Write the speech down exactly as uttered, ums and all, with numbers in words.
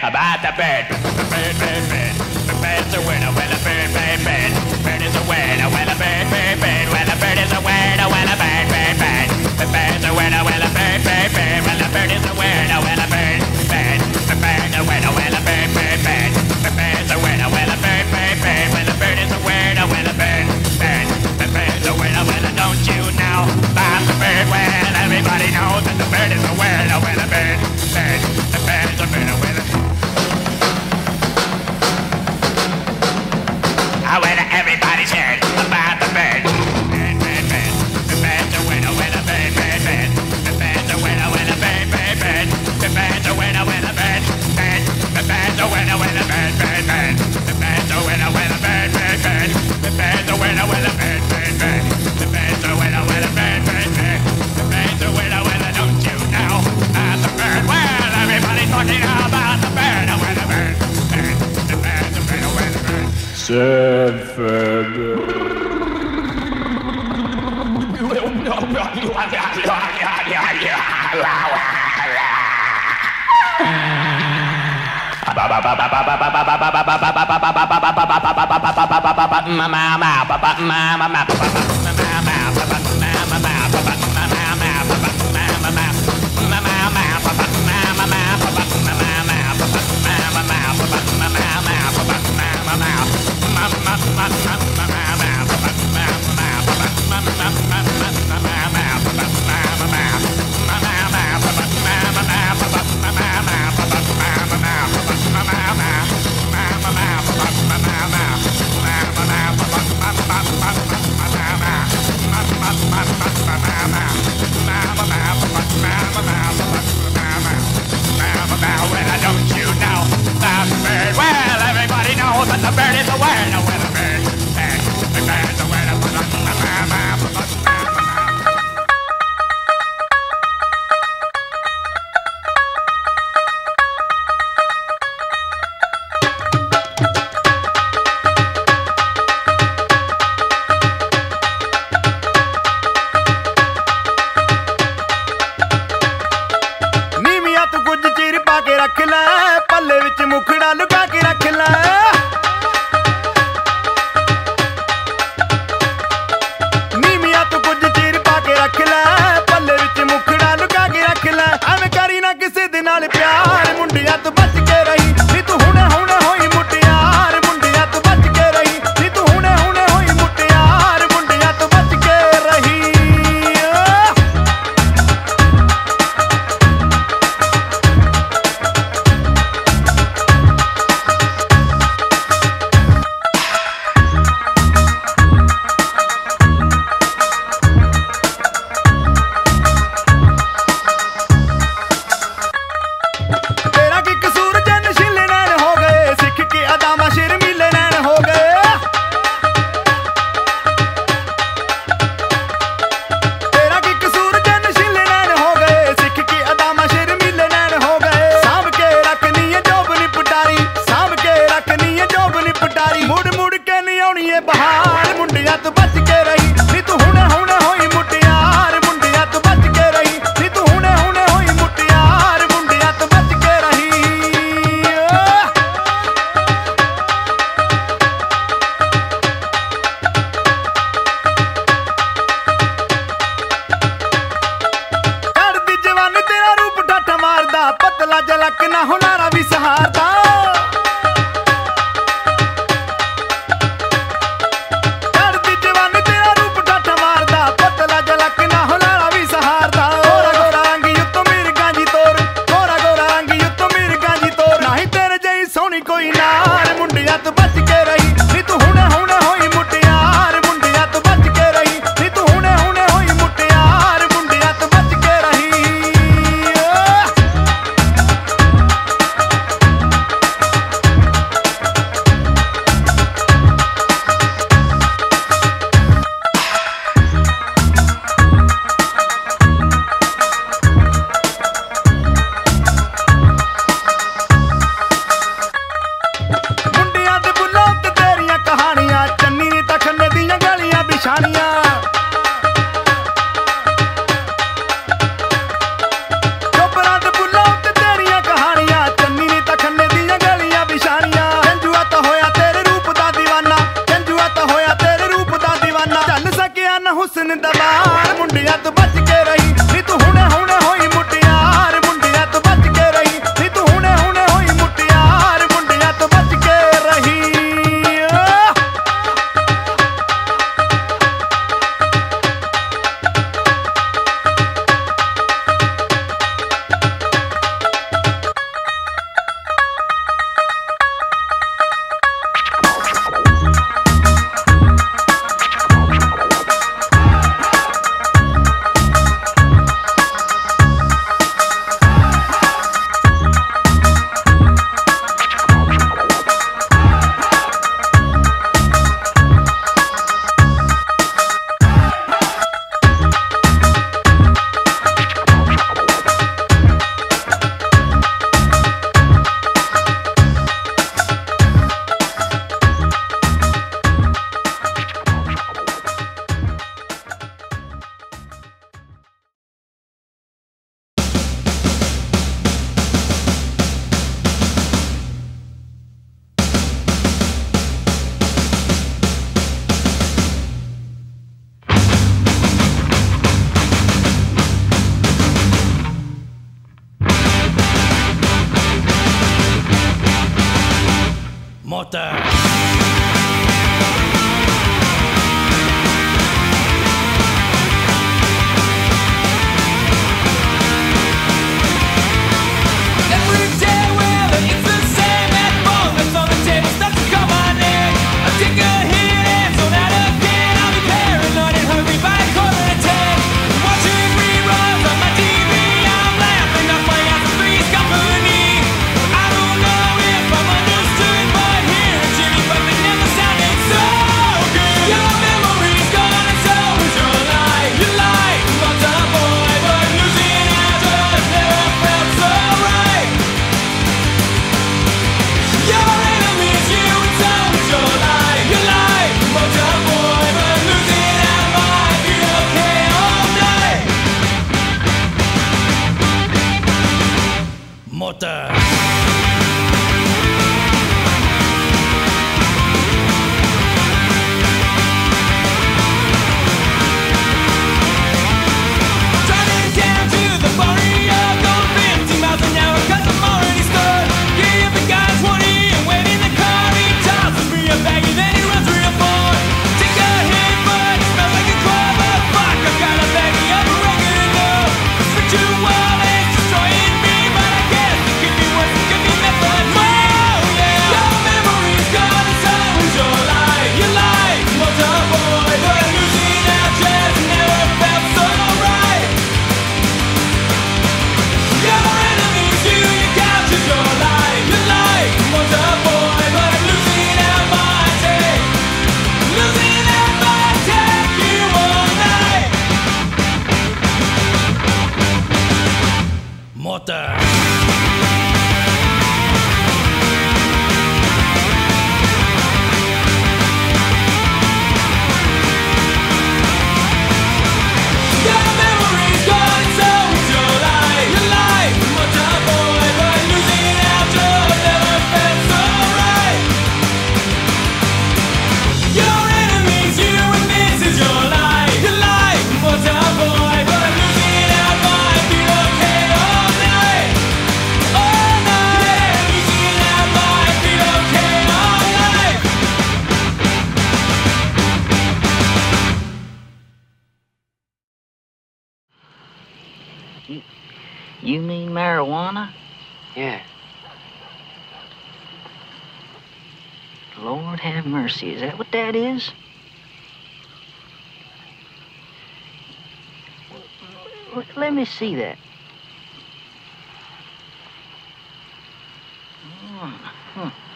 about the bird. The bird, bird, bird. The bird's a winner, well a bird, bird, bird. Bird is a winner, well a bird, bird, bird. Well a bird is a winner, well a bird, bird, bird. The bird's a winner, well a bird, bird, bird. Well a bird is a winner, well a bird, bird. The bird's a winner, well a bird, bird, bird. The bird's a winner, well a bird, bird, bird. Well a bird is a winner, well a bird, bird. The bird's a winner, well don't you know about the bird? Well everybody knows that the bird is a winner, well a bird, bird. The bird's a winner, well a I went to everybody's heard about the bird. Bird, bird, bird. The bird's a winner, well a bird, bird, bird. The bird's a winner, well a bird, bird, bird. The bird's a winner, well a bird, bird. The bird's a winner, well a bird, bird, bird. The bird's a winner, well a bird, bird, bird. The bird's a winner, well a bird, bird, bird. The bird's a winner, well a bird, bird, bird. The bird's a winner, well a don't you know about the bird? Well, everybody's talking about the bird, oh well a bird, bird. The bird's a winner, well a bird. Seven. ਚੋਪਰਾਂ ਦੇ ਬੁੱਲਾਂ ਉੱਤੇ ਤੇਰੀਆਂ ਕਹਾਣੀਆਂ ਚੰਨੀ ਨੀ ਤਖਨੇ ला हुस्न दवार मुंडिया तो बच के रही नी तू हुने हुने होई मुटियार मुंडिया तो बच के रही नी तू हुने हुने होई मुटियार मुंडिया तो बच के रही You mean marijuana? Yeah. Lord have mercy, is that what that is? L- Let me see that. Oh, huh.